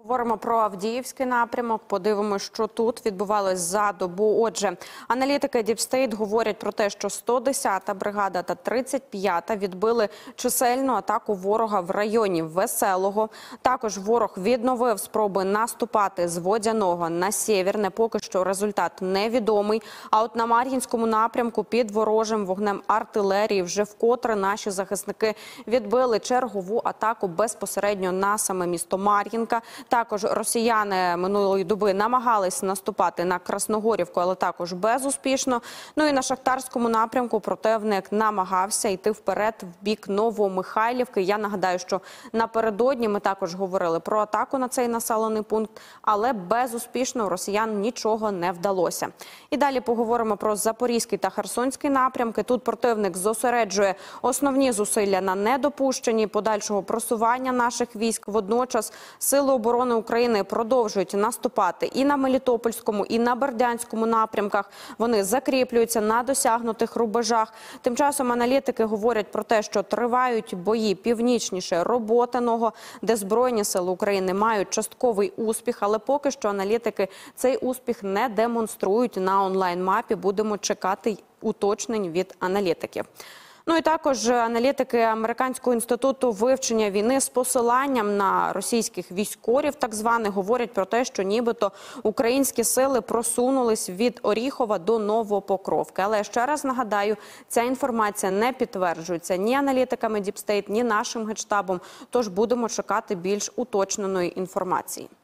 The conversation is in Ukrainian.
Говоримо про Авдіївський напрямок, подивимося, що тут відбувалось за добу. Отже, аналітики Deep State говорять про те, що 110-та бригада та 35-та відбили чисельну атаку ворога в районі Веселого. Також ворог відновив спроби наступати з Водяного на Сєвєрне. Поки що результат невідомий. А от на Мар'їнському напрямку під ворожим вогнем артилерії вже вкотре наші захисники відбили чергову атаку безпосередньо на саме місто Мар'їнка. Також росіяни минулої доби намагались наступати на Красногорівку, але також безуспішно. Ну і на Шахтарському напрямку противник намагався йти вперед в бік Новомихайлівки. Я нагадаю, що напередодні ми також говорили про атаку на цей населений пункт, але безуспішно у росіян нічого не вдалося. І далі поговоримо про Запорізький та Херсонський напрямки. Тут противник зосереджує основні зусилля на недопущенні подальшого просування наших військ. Водночас Сили оборони України продовжують наступати і на Мелітопольському, і на Бердянському напрямках. Вони закріплюються на досягнутих рубежах. Тим часом аналітики говорять про те, що тривають бої північніше Роботиного, де Збройні сили України мають частковий успіх, але поки що аналітики цей успіх не демонструють на онлайн-мапі. Будемо чекати уточнень від аналітиків. Ну і також аналітики Американського інституту вивчення війни з посиланням на російських військових, так званих, говорять про те, що нібито українські сили просунулись від Оріхова до Новопокровки. Але ще раз нагадаю, ця інформація не підтверджується ні аналітиками Deep State, ні нашим генштабом, тож будемо чекати більш уточненої інформації.